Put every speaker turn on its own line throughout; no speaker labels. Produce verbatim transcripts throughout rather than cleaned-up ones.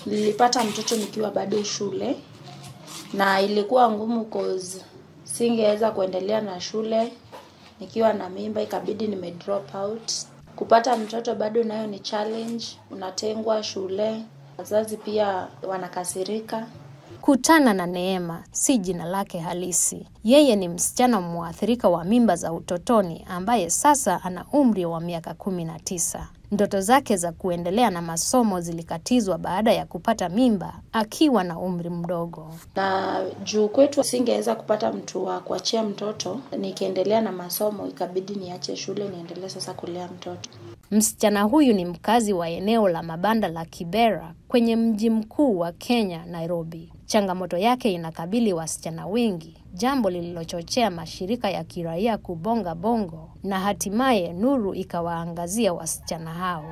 Nilipata mtoto nikiwa bado shule na ilikuwa ngumu cause singeweza kuendelea na shule nikiwa na mimba, ikabidi nime drop out. Kupata mtoto bado nayo ni challenge, unatengwa shule, wazazi pia wanakasirika.
Kutana na Neema si jina lake halisi. Yeye ni msichana mwathirika wa mimba za utotoni ambaye sasa ana umri wa miaka kumi na tisa. Ndoto zake za kuendelea na masomo zilikatizwa baada ya kupata mimba akiwa na umri mdogo.
Na juu kwetu singeweza kupata mtu wa kuachia mtoto, nikiendelea na masomo ikabidi niache shule niendelee sasa kulea mtoto.
Msichana huyu ni mkazi wa eneo la mabanda la Kibera kwenye mji mkuu wa Kenya, Nairobi. Changamoto yake inakabili wasichana wengi, jambo lililochochea mashirika ya kiraia kubonga bongo na hatimaye nuru ikawaangazia wasichana hao.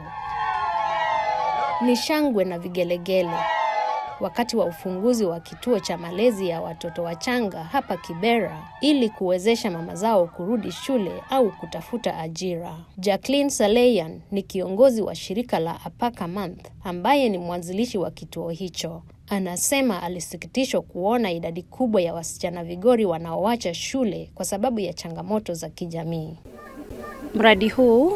Ni shangwe na vigelegele wakati wa ufunguzi wa kituo cha malezi ya watoto wachanga hapa Kibera ili kuwezesha mama zao kurudi shule au kutafuta ajira. Jacqueline Saleyan ni kiongozi wa shirika la Apaka Month ambaye ni mwanzilishi wa kituo hicho. Anasema alisikitishwa kuona idadi kubwa ya wasichana vigori wanaoacha shule kwa sababu ya changamoto za kijamii.
Mradi huu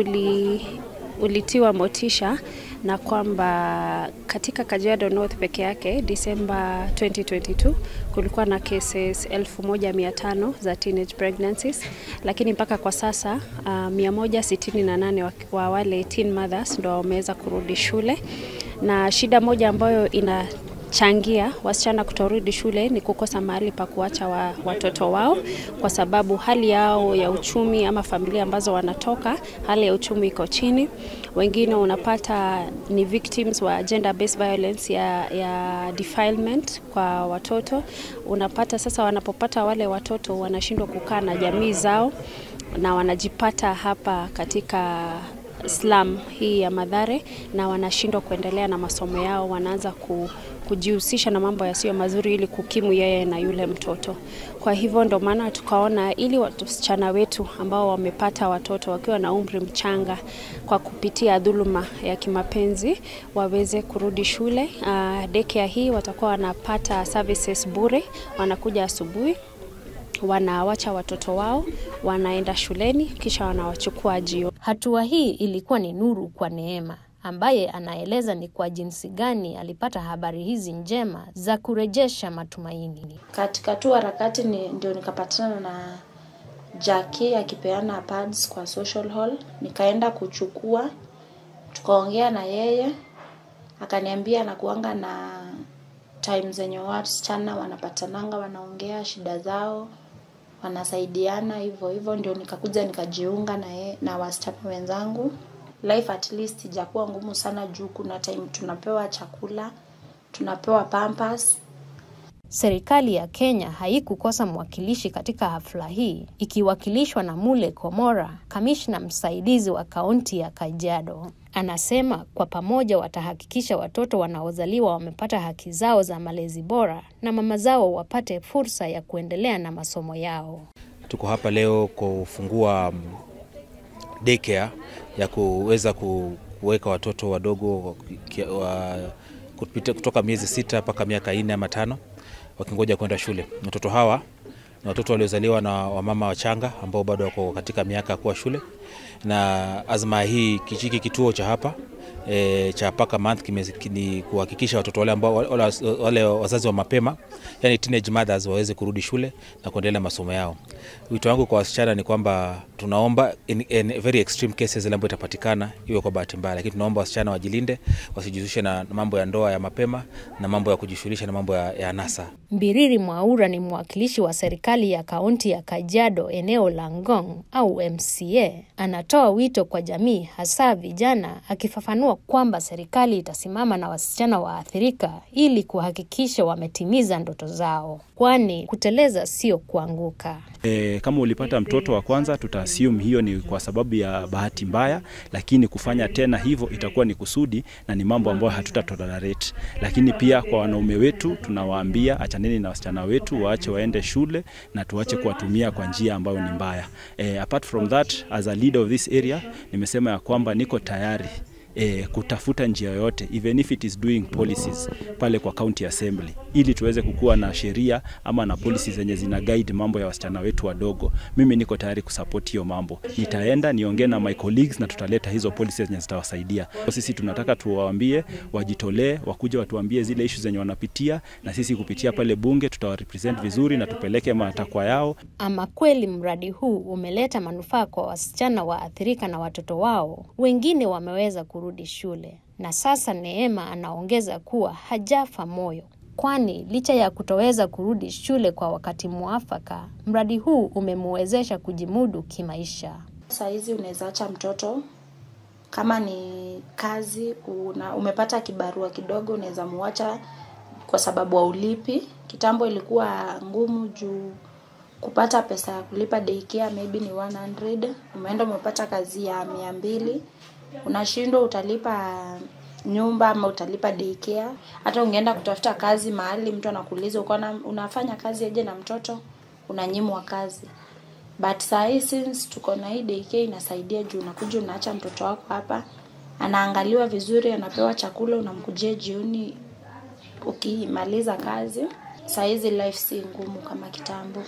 uli ulitiwa motisha na kwamba katika Kajiado North peke yake December twenty twenty-two kulikuwa na cases elfu moja mia tano za teenage pregnancies, lakini mpaka kwa sasa uh, mia moja sitini na nane wa, wa wale teen mothers ndio wameweza kurudi shule. Na shida moja ambayo ina changia wasichana kutorudi shule ni kukosa mahali pa kuacha wa, watoto wao, kwa sababu hali yao ya uchumi ama familia ambazo wanatoka, hali ya uchumi iko chini. Wengine unapata ni victims wa gender based violence ya, ya defilement kwa watoto. Unapata sasa wanapopata wale watoto wanashindwa kukaa na jamii zao na wanajipata hapa katika slum hii ya Mathare na wanashindwa kuendelea na masomo yao, wanaanza ku, kujihusisha na mambo yasiyo mazuri ili kukimu yeye na yule mtoto. Kwa hivyo ndo maana tukaona ili wasichana wetu ambao wamepata watoto wakiwa na umri mchanga kwa kupitia dhuluma ya kimapenzi waweze kurudi shule. Uh, daycare hii watakuwa wanapata services bure, wanakuja asubuhi, wanawacha watoto wao, wanaenda shuleni, kisha wanawachukua jioni.
Hatua hii ilikuwa ni nuru kwa Neema, ambaye anaeleza ni kwa jinsi gani alipata habari hizi njema za kurejesha matumaini.
Katika tu harakati ni ndio nikapatana na Jackie akipeana pads kwa social hall, nikaenda kuchukua, tukaongea na yeye, akaniambia anakuanga na times zenye wasichana wanapatananga, wanaongea shida zao, wanasaidiana hivyo hivyo, ndio nikakuja nikajiunga na ye, na wasichana wenzangu. Life at least ijakuwa ngumu sana juu kuna time tunapewa chakula, tunapewa pampers.
Serikali ya Kenya haikukosa mwakilishi katika hafla hii, ikiwakilishwa na Mule Komora, kamishna msaidizi wa kaunti ya Kajiado. Anasema kwa pamoja watahakikisha watoto wanaozaliwa wamepata haki zao za malezi bora na mama zao wapate fursa ya kuendelea na masomo yao.
Tuko hapa leo kufungua daycare ya kuweza kuweka watoto wadogo wa kupita kutoka miezi sita mpaka miaka nne ama tano wakingoja kwenda shule. Watoto hawa na watoto waliozaliwa na wamama wachanga ambao bado wako katika miaka kuwa shule. Na azma hii kichiki kituo cha hapa e, cha Apaka Month ni kuhakikisha watoto wale ambao wale, wale wazazi wa mapema, yani teenage mothers, waweze kurudi shule na kuendelea masomo yao. Wito wangu kwa wasichana ni kwamba tunaomba in, in very extreme cases ile ambayo itapatikana iwe kwa bahati mbaya, lakini tunaomba wasichana wajilinde, wasijihusishe na mambo ya ndoa ya mapema na mambo ya kujishughulisha na mambo ya, ya nasa.
Mbiriri Mwaura ni mwakilishi wa serikali ya kaunti ya Kajiado eneo la Ngong au M C A. Anatoa wito kwa jamii hasa vijana, akifafanua kwamba serikali itasimama na wasichana waathirika ili kuhakikisha wametimiza ndoto zao, kwani kuteleza sio kuanguka.
E, kama ulipata mtoto wa kwanza tutaassume hiyo ni kwa sababu ya bahati mbaya, lakini kufanya tena hivyo itakuwa ni kusudi na ni mambo ambayo hatutatolerate. Lakini pia kwa wanaume wetu tunawaambia achaneni na wasichana wetu, waache waende shule na tuache kuwatumia kwa njia ambayo ni mbaya. E, apart from that, as a leader of this area nimesema ya kwamba niko tayari eh, kutafuta njia yoyote, even if it is doing policies pale kwa county assembly, ili tuweze kukua na sheria ama na policies zenye zina guide mambo ya wasichana wetu wadogo. Mimi niko tayari kusupport hiyo mambo. Nitaenda niongee na my colleagues na tutaleta hizo policies zenye zitawasaidia. Sisi tunataka tuwaambie wajitolee, wakuja watuambie zile issues zenye wanapitia, na sisi kupitia pale bunge tutawarepresent vizuri na tupeleke matakwa yao.
Ama kweli mradi huu umeleta manufaa kwa wasichana waathirika na watoto wao. Wengine wameweza kurudi shule. Na sasa Neema anaongeza kuwa hajafa moyo, kwani licha ya kutoweza kurudi shule kwa wakati muafaka, mradi huu umemwezesha kujimudu kimaisha.
Saa hizi unaweza acha mtoto, kama ni kazi una, umepata kibarua kidogo, unaweza muacha kwa sababu wa ulipi. Kitambo ilikuwa ngumu juu kupata pesa ya kulipa daycare maybe ni one hundred, umeenda umepata kazi ya mia mbili, unashindwa utalipa nyumba ama utalipa daycare. Hata ungeenda kutafuta kazi mahali mtu anakuuliza uko unafanya kazi aje na mtoto, unanyimwa kazi. But saa hii since tuko na hii daycare inasaidia juu unakuja unaacha mtoto wako hapa, anaangaliwa vizuri, anapewa chakula, unamkujia jioni ukimaliza kazi. Saa hizi life si ngumu kama kitambo.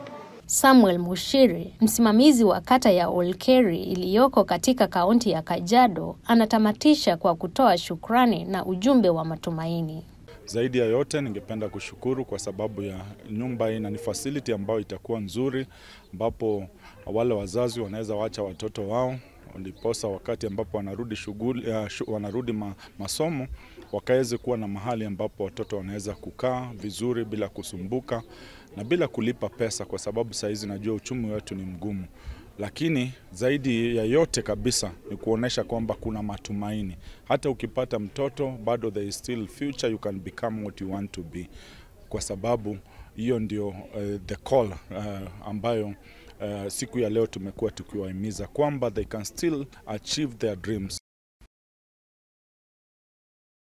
Samuel Mushiri, msimamizi wa kata ya Olkeri iliyoko katika kaunti ya Kajiado, anatamatisha kwa kutoa shukrani na ujumbe wa matumaini.
Zaidi ya yote ningependa kushukuru kwa sababu ya nyumba hii na ni facility ambayo itakuwa nzuri, ambapo wale wazazi wanaweza waacha watoto wao ndiposa wakati ambapo wanarudi shughuli uh, shu, wanarudi ma, masomo wakaweze kuwa na mahali ambapo watoto wanaweza kukaa vizuri bila kusumbuka na bila kulipa pesa, kwa sababu saa hizi najua uchumi wetu ni mgumu. Lakini zaidi ya yote kabisa ni kuonesha kwamba kuna matumaini. Hata ukipata mtoto bado there is still future, you can become what you want to be. Kwa sababu hiyo ndio uh, the call uh, ambayo uh, siku ya leo tumekuwa tukiwahimiza kwamba they can still achieve their dreams.